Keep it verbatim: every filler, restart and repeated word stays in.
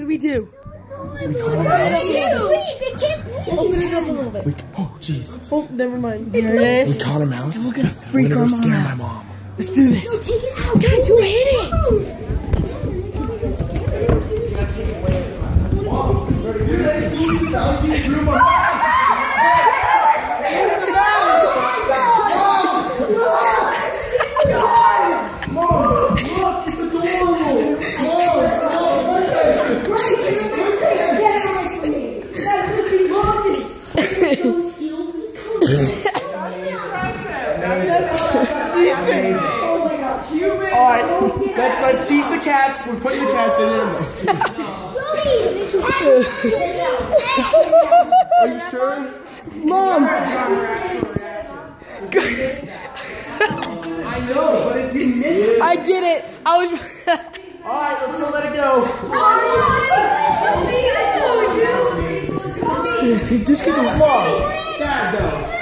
we do? We caught a mouse. Open it up a little bit. We, oh, jeez. Oh, never mind. There it is. We caught a mouse. And we're gonna freak we're our gonna go mom scare out. my mom. Let's do this. Take it out. Guys, who hit it? Alright, let's let's teach the cats. We're putting the cats in there. Are you sure? Mom! I know, but if you miss it. I did it! I was. Alright, let's go let it go. This could go Whoa, Dad, though.